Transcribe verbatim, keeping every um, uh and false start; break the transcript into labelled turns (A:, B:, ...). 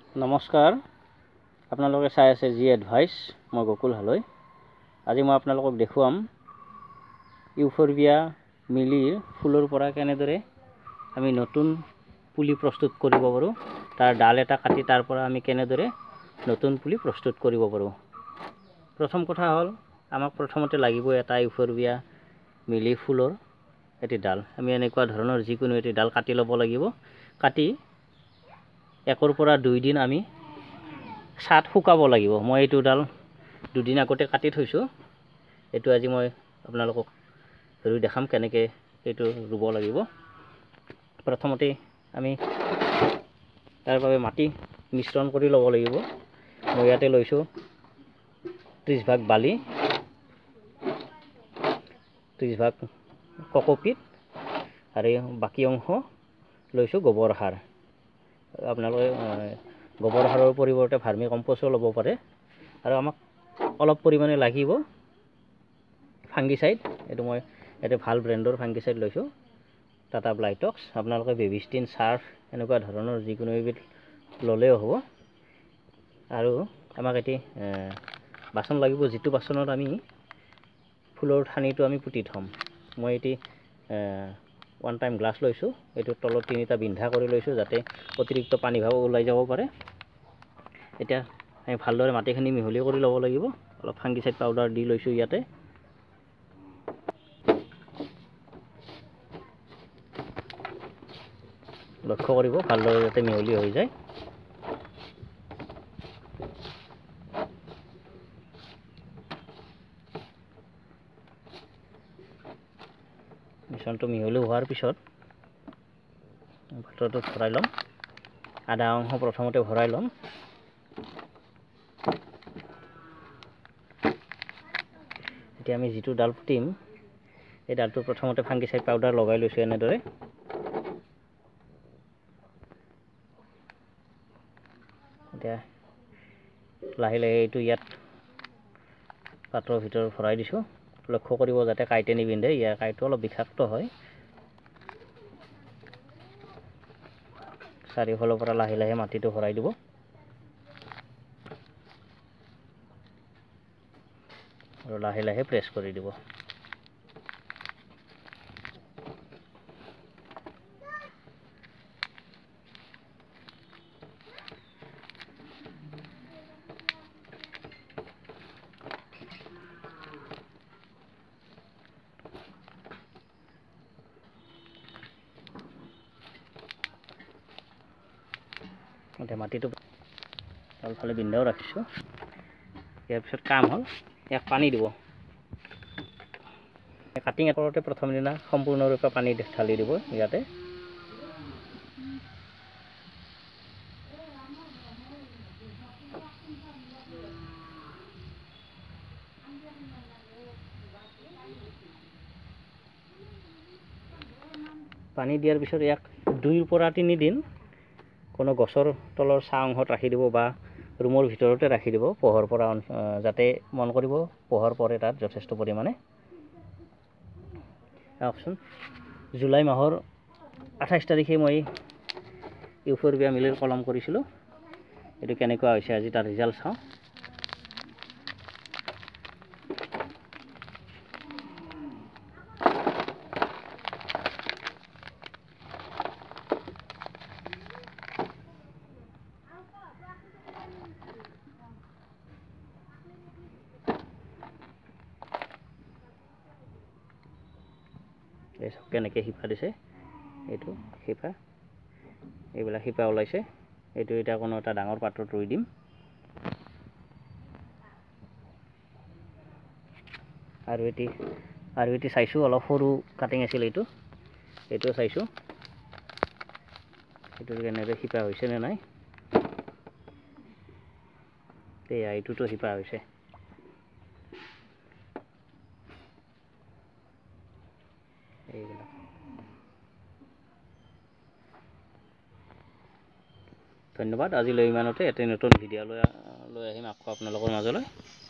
A: নমস্কাৰ, আপোনালোকে চাই আছে জি এডভাইচ। মই গকুল হালৈ। আজি মই আপোনালোকক দেখুৱাম ইউফৰবিয়া মিলিৰ ফুলৰ পৰা কেনেদৰে আমি নতুন পুলি প্ৰস্তুত কৰিব পাৰোঁ। তাৰ ডাল এটা কাটি তাৰ পৰা আমি কেনেদৰে নতুন পুলি প্ৰস্তুত কৰিব পাৰোঁ। প্ৰথম কথা হ'ল, আমাক প্ৰথমতে লাগিব এটা ইউফৰবিয়া মিলি ফুলৰ এটি ডাল। আমি এনেকুৱা ধৰণৰ যিকোনো এটি ডাল কাটি ল'ব লাগিব। কাটি একৰ পৰা দুই দিন আমি ছাট শুকাব লাগিব। মই এইটো ডাল দুদিন আগতে কাটি থৈছোঁ। এইটো আজি মই আপোনালোকক ৰুই দেখাম কেনেকৈ এইটো ৰুব লাগিব। প্ৰথমতে আমি তাৰ বাবে মাটি মিশ্ৰণ কৰি ল'ব লাগিব। মই ইয়াতে লৈছোঁ ত্ৰিছ ভাগ বালি, ত্ৰিছ ভাগ কক'পিট আৰু বাকী অংশ লৈছোঁ গোবৰ সাৰ। আপোনালোকে গোবৰ সাৰৰ পৰিৱৰ্তে ভাৰ্মি কম্পোষ্টো ল'ব পাৰে। আৰু আমাক অলপ পৰিমাণে লাগিব ফাংগিচাইড। এইটো মই ইয়াতে ভাল ব্ৰেণ্ডৰ ফাংগিচাইড লৈছোঁ, টাটা ব্লাইটক্স। আপোনালোকে বেবিষ্টিন, চাৰ্ফ এনেকুৱা ধৰণৰ যিকোনো এবিধ ল'লেও হ'ব। আৰু আমাক এটি বাচন লাগিব, যিটো বাচনত আমি ফুলৰ ঠানিটো আমি পুতি থ'ম। মই এটি ওৱান টাইম গ্লাছ লৈছোঁ। এইটোৰ তলত তিনিটা বিন্ধা কৰি লৈছোঁ, যাতে অতিৰিক্ত পানী ভাৱ ওলাই যাব পাৰে। এতিয়া আমি ভালদৰে মাটিখিনি মিহলি কৰি ল'ব লাগিব। অলপ ফাংগিচাইড পাউডাৰ দি লৈছোঁ ইয়াতে। লক্ষ্য কৰিব ভালদৰে যাতে মিহলি হৈ যায়। মিশ্ৰণটো মিহলি হোৱাৰ পিছত পাত্ৰটোত ভৰাই ল'ম। আধা অংশ প্ৰথমতে ভৰাই ল'ম। এতিয়া আমি যিটো ডাল পুতিম, এই ডালটো প্ৰথমতে ফাংগিচাইড পাউডাৰ লগাই লৈছোঁ এনেদৰে। এতিয়া লাহে লাহে এইটো ইয়াত পাত্ৰৰ ভিতৰত ভৰাই দিছোঁ। লক্ষ্য কৰিব যাতে কাঁইটে নিবিন্ধে। ইয়াৰ কাঁইটটো অলপ বিষাক্ত হয়। চাৰিওফালৰ পৰা লাহে লাহে মাটিটো ভৰাই দিব। আৰু লাহে লাহে প্ৰেছ কৰি দিব। এতিয়া মাটিটো তলফালে বিন্ধাও ৰাখিছোঁ। ইয়াৰ পিছত কাম হ'ল, ইয়াক পানী দিব। কাটিং এটাতে প্ৰথম দিনা সম্পূৰ্ণৰূপে পানী ঢালি দিব ইয়াতে। পানী দিয়াৰ পিছত ইয়াক দুইৰ পৰা তিনিদিন কোনো গছৰ তলৰ ছাঁ অংশত ৰাখি দিব বা ৰুমৰ ভিতৰতে ৰাখি দিব, পোহৰ পৰা যাতে মন কৰিব পোহৰ পৰে তাত যথেষ্ট পৰিমাণে। চাওকচোন, জুলাই মাহৰ আঠাইছ তাৰিখে মই ইউফৰবিয়া মিলিৰ কলম কৰিছিলোঁ। এইটো কেনেকুৱা হৈছে আজি তাৰ ৰিজাল্ট চাওঁ। এই চব কেনেকৈ শিপা দিছে, এইটো শিপা, এইবিলাক শিপা ওলাইছে। এইটো এতিয়া কোনো এটা ডাঙৰ পাত্ৰত ৰুই দিম। আৰু এটি আৰু এটি চাইছোঁ, অলপ সৰু কাটিং আছিল এইটো। এইটোও চাইছোঁ, এইটো কেনেদৰে শিপা হৈছে নে নাই। এয়া এইটোতো শিপা হৈছে। এইবিলাক ধন্যবাদ। আজিলৈ ইমানতে। এটা নতুন ভিডিঅ' লৈ লৈ আহিম আকৌ আপোনালোকৰ মাজলৈ।